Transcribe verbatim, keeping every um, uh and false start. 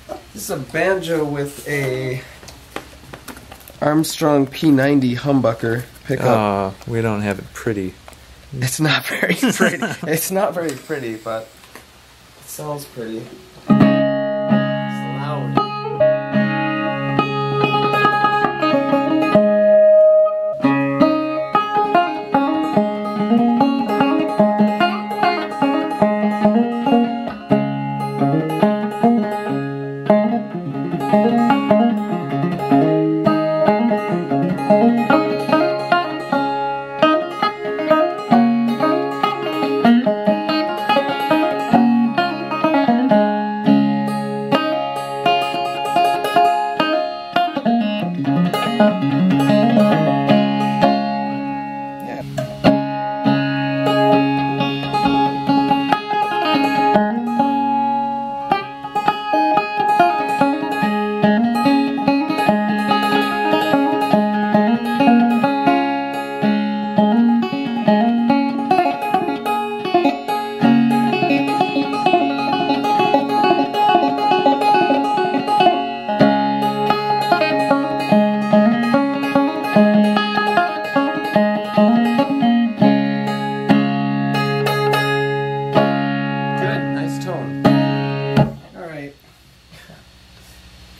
This is a banjo with a Armstrong P ninety humbucker pickup. Oh, we don't have it pretty. It's not very pretty. It's not very pretty, but it sounds pretty. It's loud. Thank you.